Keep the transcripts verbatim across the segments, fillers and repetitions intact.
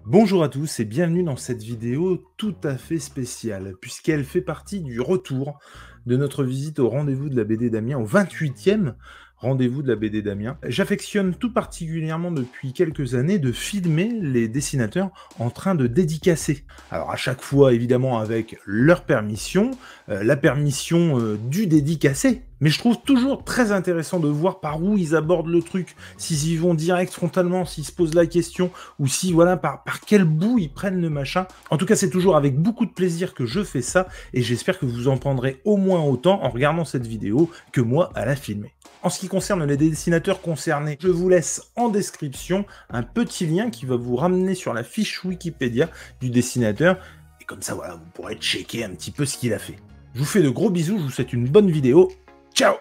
Bonjour à tous et bienvenue dans cette vidéo tout à fait spéciale, puisqu'elle fait partie du retour de notre visite au rendez-vous de la B D d'Amiens, au vingt-huitième rendez-vous de la B D d'Amiens. J'affectionne tout particulièrement depuis quelques années de filmer les dessinateurs en train de dédicacer. Alors à chaque fois évidemment avec leur permission, euh, la permission euh, du dédicacé, mais je trouve toujours très intéressant de voir par où ils abordent le truc, s'ils y vont direct frontalement, s'ils se posent la question, ou si voilà par, par quel bout ils prennent le machin. En tout cas c'est toujours avec beaucoup de plaisir que je fais ça, et j'espère que vous en prendrez au moins autant en regardant cette vidéo que moi à la filmer. En ce qui concerne les dessinateurs concernés, je vous laisse en description un petit lien qui va vous ramener sur la fiche Wikipédia du dessinateur, et comme ça voilà, vous pourrez checker un petit peu ce qu'il a fait. Je vous fais de gros bisous, je vous souhaite une bonne vidéo. Ciao!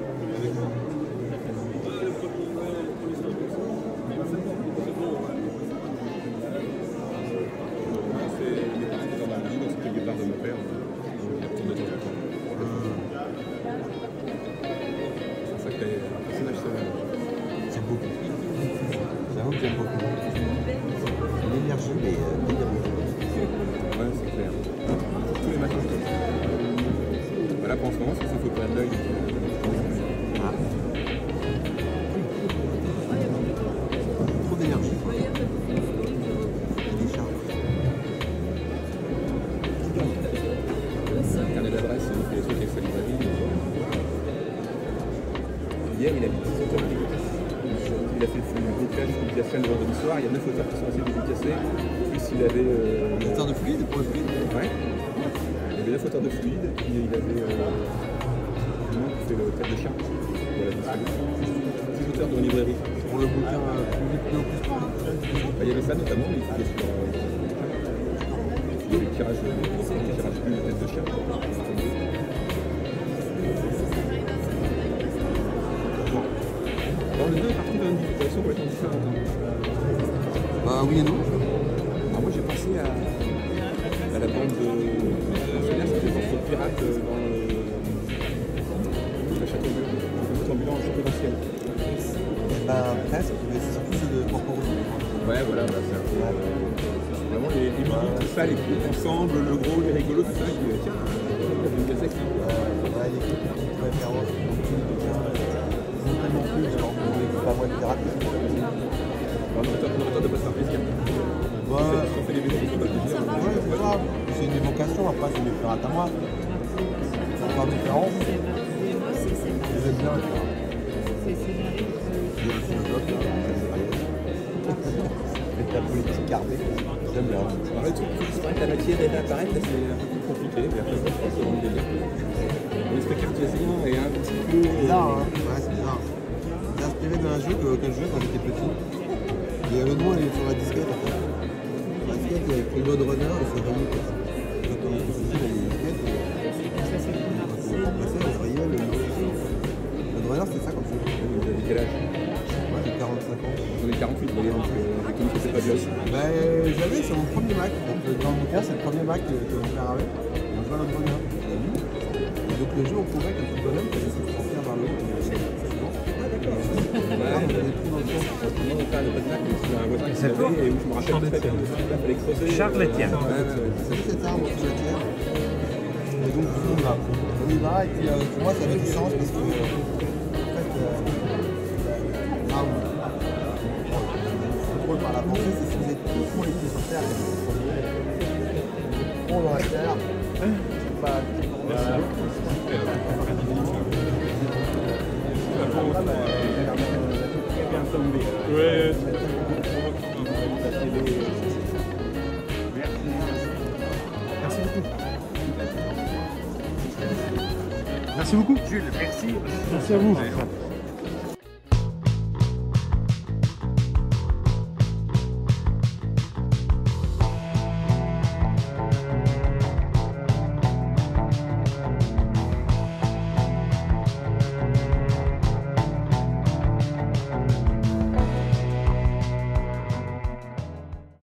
J'aime beaucoup. J'avoue que j'aime beaucoup. L'énergie, mais euh, délirante. Ouais, c'est clair. Tous les matins. Voilà, pour en ce moment, c'est ça, faut pas de l'œil. Ah. Trop d'énergie. Il est charmant. Un carnet d'adresse, il fait des trucs avec sa librairie. Hier, il a mis dix auteurs dédicacés. Il a fait le blocage de la semaine le vendredi soir. Il y a neuf auteurs qui sont assez dédicacés. Plus il avait. Euh... Auteur de fluide pour le fluide. Ouais. Il y avait neuf auteurs de fluide. Puis il avait. Euh... Le nom qui fait le tête de chien. Voilà, dix auteurs de librairie. Pour le bouquin euh, plus vite, plus haut, plus fort. Bah, il y avait ça notamment, mais il faut sur. Euh... Il y avait le tirage, le tirage plus de tête de chien. Dans le deux, par contre, une situation complètement différente. Bah oui et non. Alors moi j'ai pensé à, à la bande de mercenaires, ça fait morceaux de pirates dans le, le château bleu, le ambulant au château d'ancienne. Bah presque, mais c'est surtout ceux de Porco Rosso. Ouais, voilà, bah, c'est un peu. Ouais. Euh, vraiment les, les musiques, tout ça, les groupes ensemble, le gros, les rigolos, tout ça, qui euh, tiens, il y a une cassette qui. Ouais, les clips qui sont très féroces. Ils ont tellement plu, genre, on n'écoute pas moi de pirates. Alors, notre auteur de pas se faire plaisir. Ouais. Si on fait des vidéos, c'est pas plaisir. Ouais, c'est ça. C'est une évocation, après c'est mes pirates à moi. C'est encore différent. Je les aime bien, les pirates. Il y a le philosophe, là. Faites de la politique cardée. J'aime bien. Alors, le truc qui disparaît, la matière et l'apparaître, là, c'est un peu plus compliqué. Mais après, je pense que c'est dans le délire. L'esprit cartésien est un petit peu. C'est bizarre, hein. Ouais, c'est bizarre. C'est inspiré d'un jeu auquel je jouais quand j'étais petit. Et le nom, il est sur la disquette, en fait. Sur la disquette, il y a écrit Lord Runner, et c'est vraiment comme ça. Quand on faisait les disquettes, quand on remplaçait, on voyait le nom. Lord Runner, c'était ça comme ça. Vous avez quel âge? Moi, j'ai quarante-cinq ans. J'en ai quarante-huit, vous voyez, donc euh, j'ai connu que c'est pas vieux. Bah, j'avais, c'est mon premier Mac. Donc, dans mon cas, c'est le premier Mac que que mon père avait. Et on jouait à Lord Runner. Et donc, le jeu, on courait comme tout bonhomme, parce que c'est transfert vers le haut. Moi, mon frère n'a pas de Mac, mais c'est un voisin qui l'avait et où je me rappelle très bien de ce qu'il fallait creuser. Charles Etienne. C'est cette arme qui m'attire. Et donc, on y va. On y va, et puis euh, pour moi, ça avait du sens parce que, euh, en fait, euh, l'arme, le contrôle par la pensée, c'est si vous êtes trop les pieds sur terre, trop dans la terre, c'est pas. Ouais. Merci beaucoup. Merci beaucoup. Jules, merci. Merci à vous.